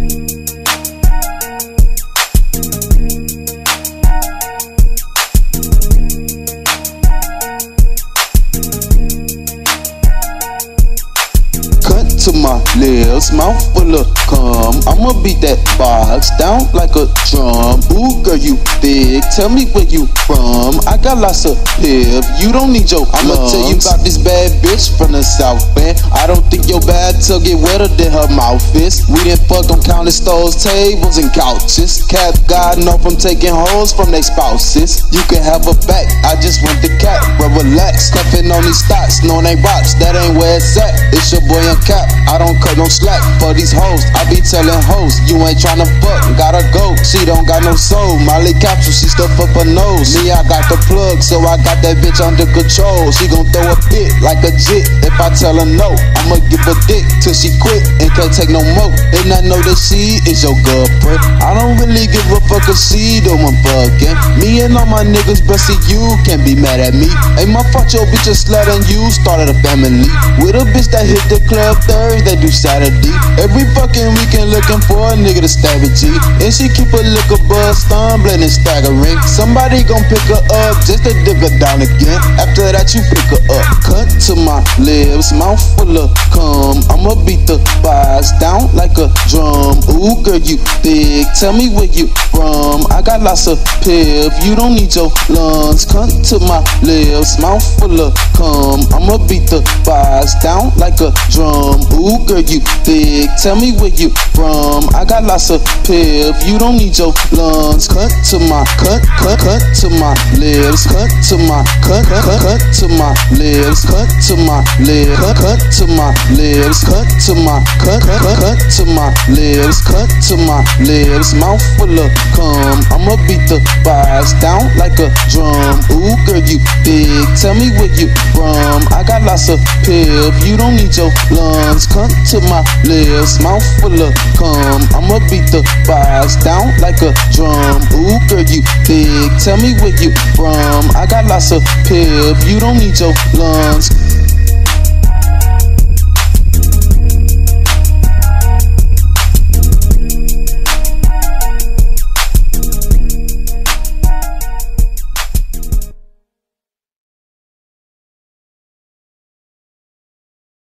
To my lips, mouth full of cum. I'ma beat that box down like a drum. Ooh, girl, you thick. Tell me where you from. I got lots of pip. You don't need your I'ma tell you about this bad bitch from the South End. I don't think your bathtub get wetter than her mouth is. We done fucked on countless stores, tables, and couches. Cat God know from taking hoes from their spouses. You can have a back. I just want the cat. But relax, cuffing on these stocks, knowing they rocks. That ain't where it's at. It's your boy on cap. I don't cut no slack for these hoes. I be telling hoes, you ain't tryna fuck, gotta go. She don't got no soul. Molly capsule, she stuff up her nose. Me, I got the plug, so I got that bitch under control. She gon' throw a fit like a jit. If I tell her no, I'ma give her dick till she quit and can't take no more. And I know that she is your girlfriend. I don't really give a fuck if she the one fucking. Me and all my niggas, but see you can't be mad at me. Ain't my fault your bitch a slut and you started a family with a bitch that hit the club Thursday through Saturday. Every fucking weekend looking for a nigga to stab a G. And she keep a liquor buzz, stumbling and staggering. Somebody gon' pick her up just to dig her down again. After that you pick her up. Cut to my lips, mouth full of cum. I'ma beat the box down like a drum. Ooh, girl, you thick. Tell me where you from. I got lots of pip. You don't need your lungs. Cut to my lips, mouth full of cum. I'ma beat the box down like a drum. Ooh, girl, you thick. Tell me where you from. I got lots of pip. You don't need your lungs. Cut to my cut to my lips. Cut to my cut to my lips. Cut to my lips. Cut to my lips. Cut to my cut to my lips. Cut to my lips. Mouth full of cum. I'ma beat the box down like a drum. Ooh, girl, you thick. Tell me where you from. I got lots of pip. You don't need your lungs. Cut to my lips, mouth full of cum. I'ma beat the box down like a drum. Ooh, girl, you thick. Tell me where you from. I got lots of pip. You don't need your lungs.